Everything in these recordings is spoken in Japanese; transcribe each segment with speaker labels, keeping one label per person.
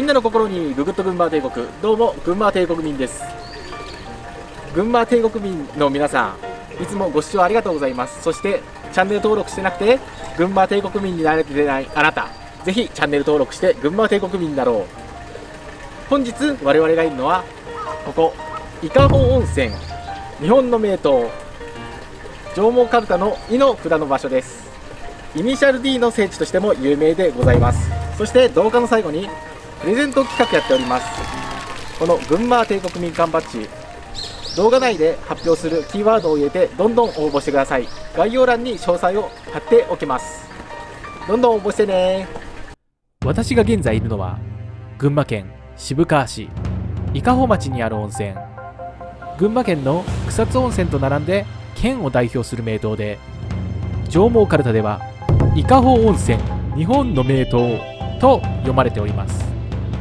Speaker 1: なの心にググッと群馬帝国、どうも群馬帝国民です。群馬帝国民の皆さん、いつもご視聴ありがとうございます。そしてチャンネル登録してなくて群馬帝国民になれてないあなた、ぜひチャンネル登録して群馬帝国民になろう。本日我々がいるのはここ伊香保温泉、日本の名湯上毛かるたの井の札の場所です。イニシャル D の聖地としても有名でございます。そして動画の最後にプレゼント企画やっております。この群馬帝国民間バッジ、動画内で発表するキーワードを入れてどんどん応募してください。概要欄に詳細を貼っておきます。どんどん応募してね。
Speaker 2: 私が現在いるのは群馬県渋川市伊香保町にある温泉、群馬県の草津温泉と並んで県を代表する名湯で、上毛かるたでは伊香保温泉日本の名湯と読まれております。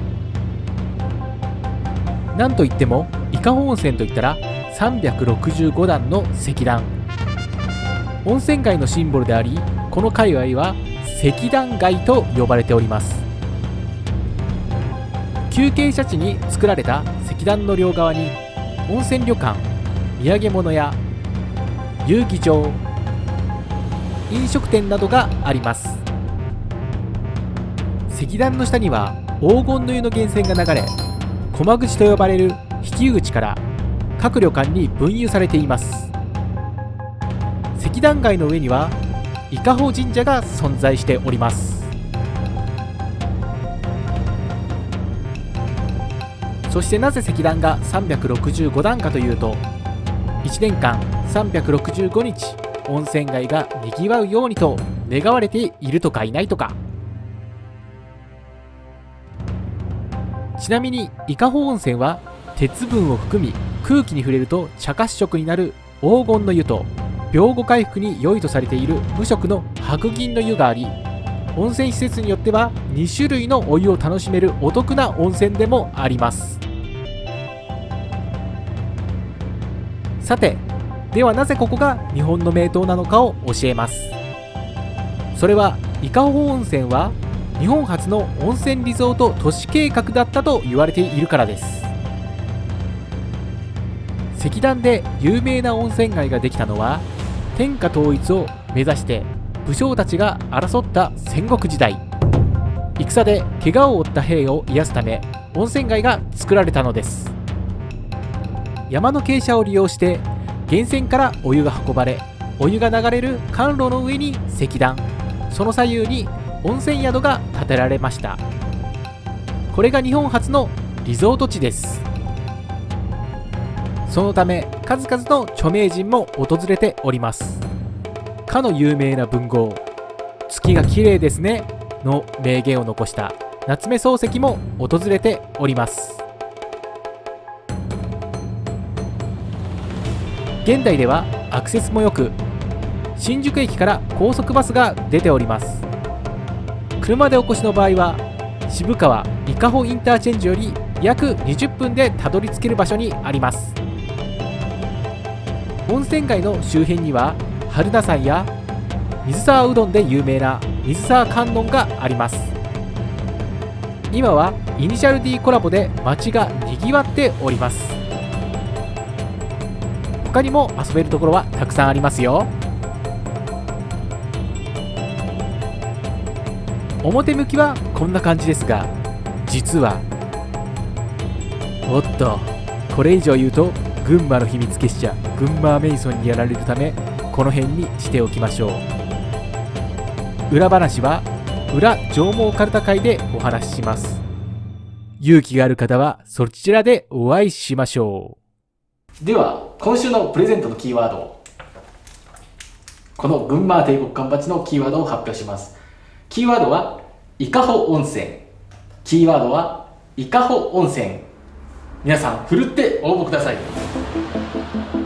Speaker 2: なんといっても伊香保温泉といったら365段の石段、温泉街のシンボルであり、この界隈は石段街と呼ばれております。休憩者地に作られた石段の両側に温泉旅館、土産物屋、遊技場、飲食店などがあります。石段の下には黄金の湯の源泉が流れ、駒口と呼ばれる引き湯口から各旅館に分湯されています。石段街の上には伊香保神社が存在しております。そしてなぜ石段が365段かというと、1年間365日温泉街がにぎわうようにと願われているとかいないとか。ちなみに伊香保温泉は鉄分を含み、空気に触れると茶褐色になる黄金の湯と、病後回復に良いとされている無色の白銀の湯があり、温泉施設によっては2種類のお湯を楽しめるお得な温泉でもあります。さて、ではなぜここが日本の名湯なのかを教えます。それは伊香保温泉は日本初の温泉リゾート都市計画だったと言われているからです。石段で有名な温泉街ができたのは、天下統一を目指して武将たちが争った戦国時代、戦で怪我を負った兵を癒すため温泉街が作られたのです。山の傾斜を利用して源泉からお湯が運ばれ、お湯が流れる甘露の上に石段、その左右に温泉宿が建てられました。これが日本初のリゾート地です。そのため数々の著名人も訪れております。かの有名な文豪「月が綺麗ですね」の名言を残した夏目漱石も訪れております。現代ではアクセスも良く、新宿駅から高速バスが出ております。車でお越しの場合は渋川伊香保インターチェンジより約20分でたどり着ける場所にあります。温泉街の周辺には榛名山や水沢うどんで有名な水沢観音があります。今はイニシャル D コラボで街がにぎわっております。他にも遊べるところはたくさんありますよ。表向きはこんな感じですが、実はおっと、これ以上言うと群馬の秘密結社群馬メイソンにやられるため、この辺にしておきましょう。裏話は裏上毛かるた会でお話しします。勇気がある方はそちらでお会いしましょう。
Speaker 1: では今週のプレゼントのキーワードを、この群馬帝国缶バッジのキーワードを発表します。キーワードは伊香保温泉。キーワードは伊香保温泉。皆さんふるって応募ください。